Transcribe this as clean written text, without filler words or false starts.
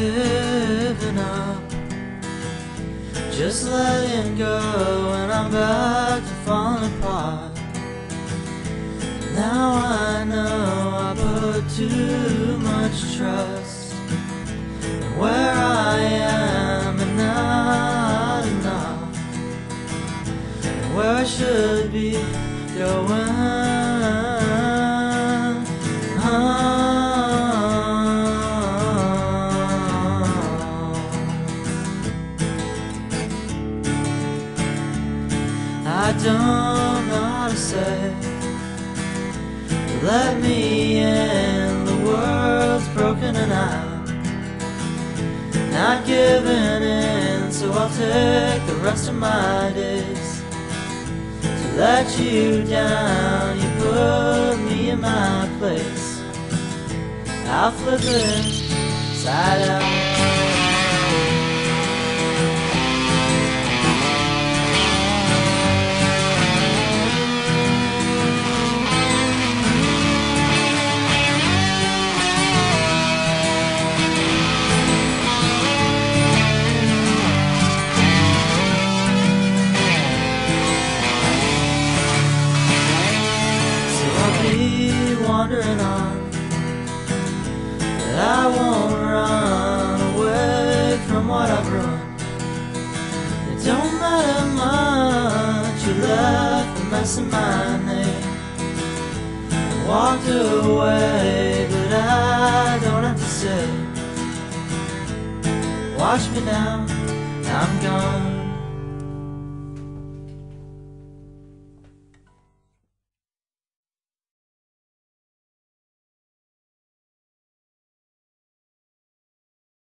giving up, just letting go, and I'm back to falling apart. Now I know I put too much trust in where I am and not enough, and where I should be going. I don't know how to say, let me in, the world's broken and I'm not giving in, so I'll take the rest of my days to let you down. You put me in my place, I'll flip it side out. Wandering on, but I won't run away from what I've run. It don't matter much, you left a mess in my name and walked away, but I don't have to say, watch me now, I'm gone.